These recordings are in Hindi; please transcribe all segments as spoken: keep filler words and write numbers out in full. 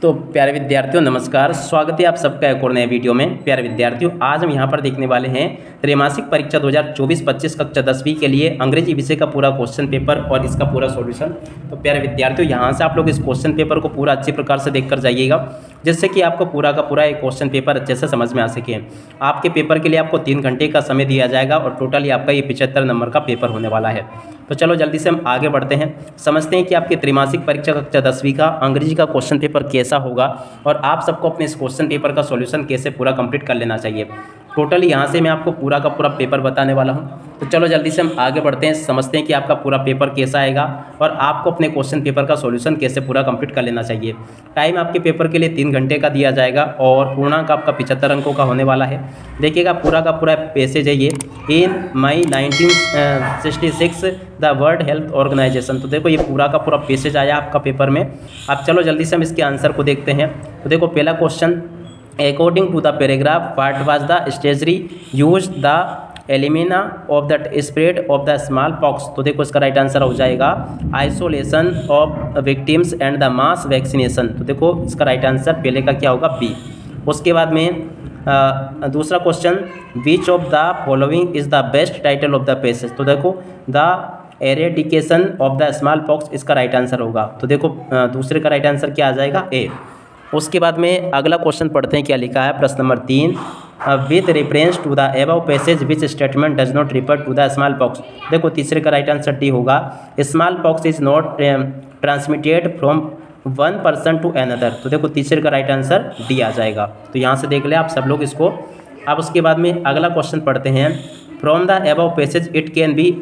तो प्यारे विद्यार्थियों नमस्कार, स्वागत है आप सबका एक और नए वीडियो में। प्यारे विद्यार्थियों, आज हम यहाँ पर देखने वाले हैं त्रैमासिक परीक्षा दो हज़ार चौबीस पच्चीस कक्षा दसवीं के लिए अंग्रेजी विषय का पूरा क्वेश्चन पेपर और इसका पूरा सॉल्यूशन। तो प्यारे विद्यार्थियों, यहाँ से आप लोग इस क्वेश्चन पेपर को पूरा अच्छे प्रकार से देखकर जाइएगा, जिससे कि आपको पूरा का पूरा एक क्वेश्चन पेपर अच्छे से समझ में आ सके। आपके पेपर के लिए आपको तीन घंटे का समय दिया जाएगा और टोटली आपका ये पिछहत्तर नंबर का पेपर होने वाला है। तो चलो जल्दी से हम आगे बढ़ते हैं, समझते हैं कि आपकी त्रैमासिक परीक्षा कक्षा दसवीं का अंग्रेजी का क्वेश्चन पेपर कैसा होगा और आप सबको अपने इस क्वेश्चन पेपर का सॉल्यूशन कैसे पूरा कंप्लीट कर लेना चाहिए। टोटली यहाँ से मैं आपको पूरा का पूरा पेपर बताने वाला हूँ। तो चलो जल्दी से हम आगे बढ़ते हैं, समझते हैं कि आपका पूरा पेपर कैसा आएगा और आपको अपने क्वेश्चन पेपर का सॉल्यूशन कैसे पूरा कंप्लीट कर लेना चाहिए। टाइम आपके पेपर के लिए तीन घंटे का दिया जाएगा और पूर्णांक आपका पिछहत्तर अंकों का होने वाला है। देखिएगा पूरा का पूरा पैसेज है ये, in May nineteen sixty six the world health organisation. तो देखो ये पूरा का पूरा पैसेज आया आपका पेपर में। अब चलो जल्दी से हम इसके आंसर को देखते हैं। तो देखो पहला question, according to the paragraph what was the strategy used the elimination of the spread of the smallpox. तो देखो इसका राइट आंसर हो जाएगा isolation of victims and the mass vaccination. तो देखो इसका राइट आंसर पहले का क्या होगा, बी। उसके बाद में आ, दूसरा question, which of the following is the best title of the passage. तो देखो the eradication of the smallpox, इसका राइट आंसर होगा। तो देखो आ, दूसरे का राइट आंसर क्या आ जाएगा, ए। उसके बाद में अगला क्वेश्चन पढ़ते हैं क्या लिखा है, प्रश्न नंबर तीन, with reference to the above passage which statement does not refer to the smallpox. देखो तीसरे का राइट आंसर डी होगा, smallpox is not transmitted from one person to another. तो देखो तीसरे का राइट आंसर डी आ जाएगा। तो यहाँ से देख ले आप सब लोग इसको। अब उसके बाद में अगला क्वेश्चन पढ़ते हैं, from the above passage it can be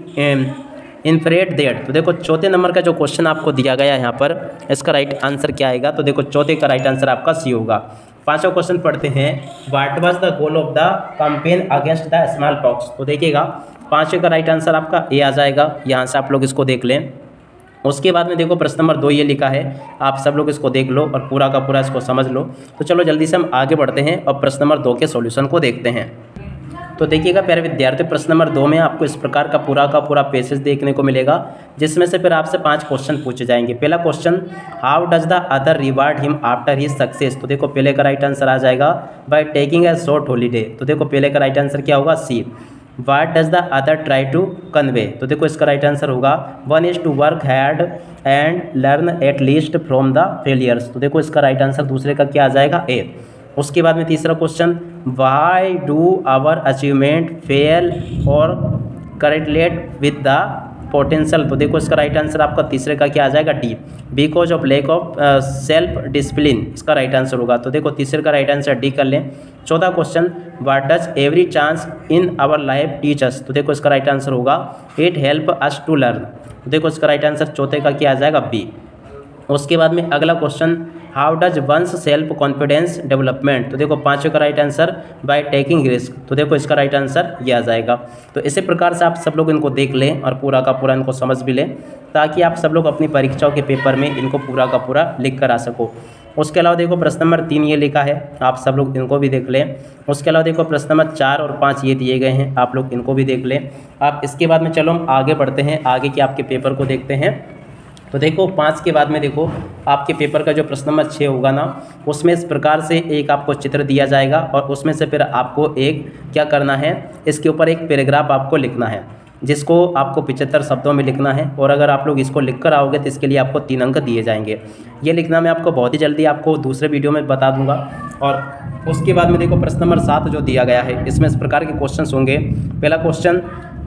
inferred that. तो देखो चौथे नंबर का जो क्वेश्चन आपको दिया गया है यहाँ पर, इसका राइट आंसर क्या आएगा। तो देखो चौथे का राइट आंसर आपका सी होगा। पांचवा क्वेश्चन पढ़ते हैं, what was the goal of the campaign against the smallpox. तो देखिएगा पांचवे का राइट आंसर आपका ए आ जाएगा। यहाँ से आप लोग इसको देख लें। उसके बाद में देखो प्रश्न नंबर दो ये लिखा है, आप सब लोग इसको देख लो और पूरा का पूरा इसको समझ लो। तो चलो जल्दी से हम आगे बढ़ते हैं और प्रश्न नंबर दो के सॉल्यूशन को देखते हैं। तो देखिएगा प्यारे विद्यार्थी, प्रश्न नंबर दो में आपको इस प्रकार का पूरा का पूरा पैसेज देखने को मिलेगा, जिसमें से फिर आपसे पांच क्वेश्चन पूछे जाएंगे। पहला question, how does the other reward him after his success. तो देखो पहले का राइट आंसर आ जाएगा by taking a short holiday. तो देखो पहले का राइट आंसर क्या होगा, C. What does the other try to convey. तो देखो इसका राइट आंसर होगा one is to work hard and learn at least from the failures. तो देखो इसका राइट आंसर दूसरे का क्या आ जाएगा, ए। उसके बाद में तीसरा question, why do our achievement fail और करेक्टलेट विद द पोटेंशियल। तो देखो इसका राइट आंसर आपका तीसरे का क्या आ जाएगा, D, because of lack of self discipline. इसका राइट आंसर होगा। तो देखो तीसरे का राइट आंसर डी कर लें। चौथा question, what does every chance in our life teach us. तो देखो इसका राइट आंसर होगा it help us to learn. तो देखो इसका राइट आंसर चौथे का क्या आ जाएगा, बी। उसके बाद में अगला question, how does one's self confidence development. तो देखो पाँचवें का right answer by taking risk. तो देखो इसका राइट आंसर ये आ जाएगा। तो इसी प्रकार से आप सब लोग इनको देख लें और पूरा का पूरा इनको समझ भी लें, ताकि आप सब लोग अपनी परीक्षाओं के पेपर में इनको पूरा का पूरा लिख कर आ सको। उसके अलावा देखो प्रश्न नंबर तीन ये लिखा है, आप सब लोग इनको भी देख लें। उसके अलावा देखो प्रश्न नंबर चार और पाँच ये दिए गए हैं, आप लोग इनको भी देख लें। आप इसके बाद में चलो हम आगे बढ़ते हैं, आगे के आपके पेपर को देखते हैं। तो देखो पाँच के बाद में देखो आपके पेपर का जो प्रश्न नंबर छः होगा ना, उसमें इस प्रकार से एक आपको चित्र दिया जाएगा और उसमें से फिर आपको एक क्या करना है, इसके ऊपर एक पैराग्राफ आपको लिखना है, जिसको आपको पिचहत्तर शब्दों में लिखना है। और अगर आप लोग इसको लिख कर आओगे तो इसके लिए आपको तीन अंक दिए जाएंगे। ये लिखना मैं आपको बहुत ही जल्दी आपको दूसरे वीडियो में बता दूंगा। और उसके बाद में देखो प्रश्न नंबर सात जो दिया गया है, इसमें इस प्रकार के क्वेश्चन होंगे। पहला question,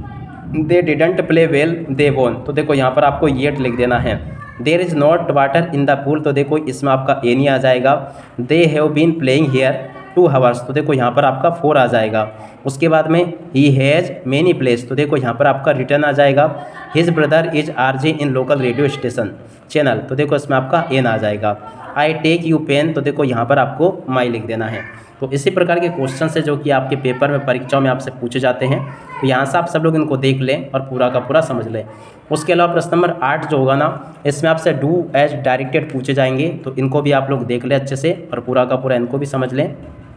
they didn't play well they won. तो देखो यहाँ पर आपको येट लिख देना है। There is not water in the pool. तो देखो इसमें आपका ए नहीं आ जाएगा। They have been playing here two hours. तो देखो यहाँ पर आपका फोर आ जाएगा। उसके बाद में ही हैज़ मैनी प्लेस। तो देखो यहाँ पर आपका रिटर्न आ जाएगा। His brother is R J in local radio station channel. तो देखो इसमें आपका एन आ जाएगा। I take you pen. तो देखो यहाँ पर आपको माई लिख देना है। तो इसी प्रकार के क्वेश्चन है जो कि आपके पेपर में परीक्षाओं में आपसे पूछे जाते हैं। तो यहाँ से आप सब लोग इनको देख लें और पूरा का पूरा समझ लें। उसके अलावा प्रश्न नंबर आठ जो होगा ना, इसमें आपसे डू एज डायरेक्टेड पूछे जाएंगे। तो इनको भी आप लोग देख लें अच्छे से और पूरा का पूरा इनको भी समझ लें।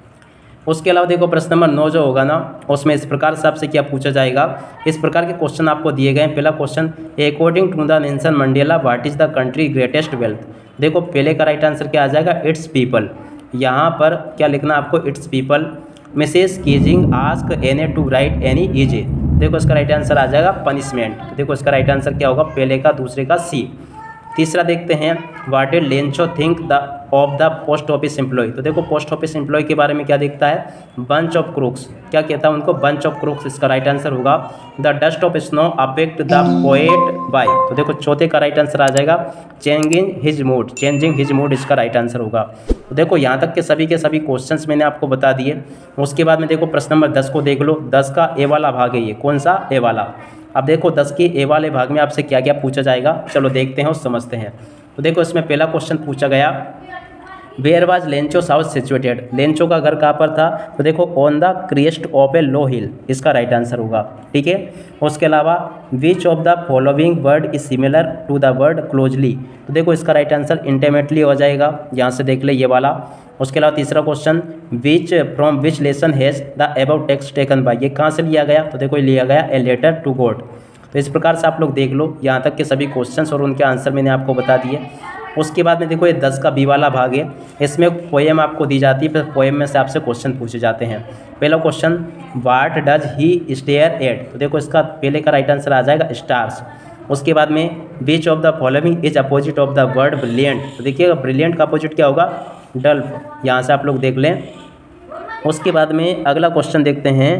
उसके अलावा देखो प्रश्न नंबर नौ जो होगा ना, उसमें इस प्रकार से आपसे क्या पूछा जाएगा, इस प्रकार के क्वेश्चन आपको दिए गए हैं। पहला question, according to the Nelson Mandela what is the country greatest wealth. देखो पहले का राइट आंसर क्या आ जाएगा, इट्स पीपल। यहाँ पर क्या लिखना आपको, it's people. Mrs Keesing ask Anne to write an essay, देखो इसका राइट आंसर आ जाएगा पनिशमेंट। देखो इसका राइट आंसर क्या होगा, पहले का दूसरे का सी। तीसरा देखते हैं, what did Lencho think the of the post office employ, तो देखो पोस्ट ऑफिस एम्प्लॉय के बारे में क्या देखता है, बंच ऑफ क्रूक्स, क्या कहता है उनको, बंच ऑफ क्रूक्स। इसका राइट आंसर होगा the dust of snow affect the poet by, तो देखो चौथे का राइट आंसर आ जाएगा changing his mood, changing his mood इसका राइट आंसर होगा। तो देखो यहाँ तक के सभी के सभी क्वेश्चंस मैंने आपको बता दिए। उसके बाद में देखो प्रश्न नंबर दस को देख लो, दस का ए वाला भाग है ये, कौन सा, ए वाला। अब देखो दस के ए वाले भाग में आपसे क्या क्या पूछा जाएगा, चलो देखते हैं और समझते हैं। तो देखो इसमें पहला क्वेश्चन पूछा गया, where was Lencho's house situated, Lencho का घर कहाँ पर था, तो देखो on the crest of a low hill, इसका राइट आंसर होगा, ठीक है। उसके अलावा which of the following word is similar to the word closely, तो देखो इसका राइट आंसर इंटीमेटली हो जाएगा, यहाँ से देख ले ये वाला। उसके अलावा तीसरा question, which from which lesson has the about text taken by, ये कहाँ से लिया गया, तो देखो ये लिया गया ए लेटर टू गॉड। तो इस प्रकार से आप लोग देख लो, यहाँ तक के सभी क्वेश्चंस और उनके आंसर मैंने आपको बता दिए। उसके बाद में देखो ये दस का बी वाला भाग है, इसमें पोएम आपको दी जाती है, फिर पोएम में से आपसे क्वेश्चन पूछे जाते हैं। पहला question, what does he stare at, तो देखो इसका पहले का राइट आंसर आ जाएगा स्टार्स। उसके बाद में which of the following is opposite of the word brilliant, तो देखिएगा ब्रिलियंट का अपोजिट क्या होगा, डल्फ, यहाँ से आप लोग देख लें। उसके बाद में अगला क्वेश्चन देखते हैं,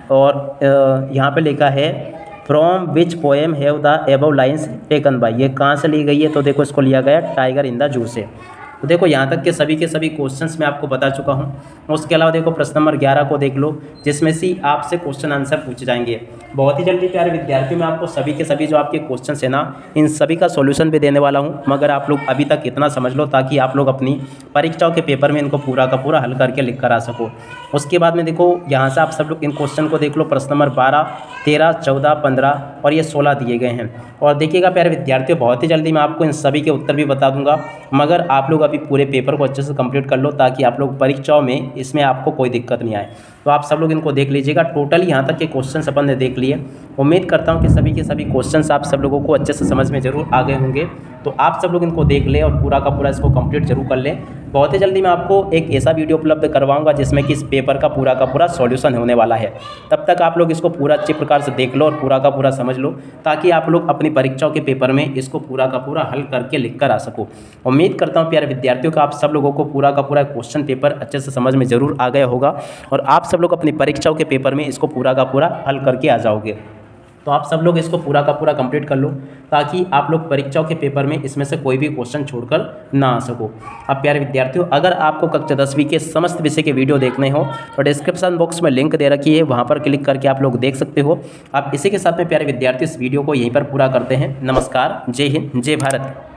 और यहाँ पे लिखा है from which poem have the above lines taken by, ये कहाँ से ली गई है, तो देखो इसको लिया गया टाइगर इन द जू से। तो देखो यहाँ तक के सभी के सभी क्वेश्चंस मैं आपको बता चुका हूँ। उसके अलावा देखो प्रश्न नंबर ग्यारह को देख लो, जिसमें से आपसे क्वेश्चन आंसर पूछे जाएंगे बहुत ही जल्दी। प्यारे विद्यार्थी, मैं आपको सभी के सभी जो आपके क्वेश्चन है ना, इन सभी का सॉल्यूशन भी देने वाला हूँ, मगर आप लोग अभी तक इतना समझ लो ताकि आप लोग अपनी परीक्षाओं के पेपर में इनको पूरा का पूरा हल करके लिख कर आ सको। उसके बाद में देखो यहाँ से आप सब लोग इन क्वेश्चन को देख लो, प्रश्न नंबर बारह, तेरह, चौदह, पंद्रह और ये सोलह दिए गए हैं। और देखिएगा प्यारे विद्यार्थियों, बहुत ही जल्दी मैं आपको इन सभी के उत्तर भी बता दूंगा, मगर आप लोग अभी पूरे पेपर को अच्छे से कंप्लीट कर लो ताकि आप लोग परीक्षाओं में इसमें आपको कोई दिक्कत नहीं आए। तो आप सब लोग इनको देख लीजिएगा। टोटल यहाँ तक के क्वेश्चंस अपन ने देख लिए। उम्मीद करता हूँ कि सभी के सभी क्वेश्चंस आप सब लोगों को अच्छे से समझ में जरूर आ गए होंगे। तो आप सब लोग इनको देख लें और पूरा का पूरा इसको कंप्लीट जरूर कर लें। बहुत ही जल्दी मैं आपको एक ऐसा वीडियो उपलब्ध करवाऊंगा जिसमें कि इस पेपर का पूरा का पूरा सॉल्यूशन होने वाला है। तब तक आप लोग इसको पूरा अच्छे प्रकार से देख लो और पूरा का पूरा समझ लो, ताकि आप लोग अपनी परीक्षाओं के पेपर में इसको पूरा का पूरा हल करके लिख कर आ सको। उम्मीद करता हूँ प्यारे विद्यार्थियों का आप सब लोगों को पूरा का पूरा क्वेश्चन पेपर अच्छे से समझ में जरूर आ गया होगा और आप सब लोग अपनी परीक्षाओं के पेपर में इसको पूरा का पूरा हल करके आ जाओगे। तो आप सब लोग इसको पूरा का पूरा कंप्लीट कर लो ताकि आप लोग परीक्षाओं के पेपर में इसमें से कोई भी क्वेश्चन छोड़कर ना आ सको। अब प्यारे विद्यार्थियों, अगर आपको कक्षा दसवीं के समस्त विषय के वीडियो देखने हो तो डिस्क्रिप्शन बॉक्स में लिंक दे रखी है, वहाँ पर क्लिक करके आप लोग देख सकते हो। आप इसी के साथ में प्यारे विद्यार्थी इस वीडियो को यहीं पर पूरा करते हैं। नमस्कार, जय हिंद, जय भारत।